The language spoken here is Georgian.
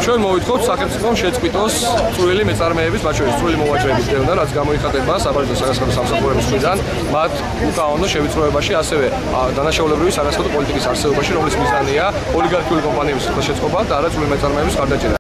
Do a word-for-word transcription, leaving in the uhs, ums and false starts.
ჩვენ მოვითხოვთ სახელმწიფომ შეწყვიტოს წვრილი მეწარმეების, მათ შორის წვრილი მოვაჭრეების დევნა, რაც გამოიხატება საბაჟო საგასახადო სამსახურების მხრიდან მათ უკანონო შევიწროებაში, ასევე დანაშაულებრივი საგასახადო პოლიტიკის არსებობაში, რომლის მიზანია ოლიგარქიული კომპანიების ხელშეწყობა და არა წვრილი მეწარმეების ხარდაჭერა.